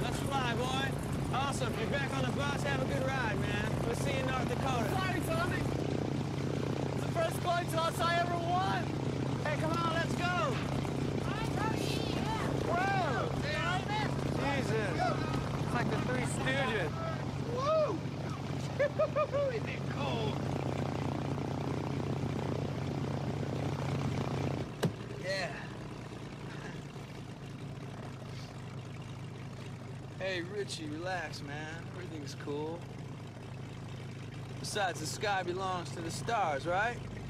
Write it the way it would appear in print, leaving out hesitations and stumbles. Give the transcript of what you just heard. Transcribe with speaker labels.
Speaker 1: Let's fly, boy. Awesome. You're back on the bus. Have a good ride, man. We'll see you in North Dakota.
Speaker 2: Sorry, Tommy. It's the first coin toss I ever won.
Speaker 1: Hey, come on, let's go. Whoa! Jesus. It's like the Three Stooges.
Speaker 3: Woo! Isn't it cold?
Speaker 1: Yeah. Hey, Richie, relax, man. Everything's cool. Besides, the sky belongs to the stars, right?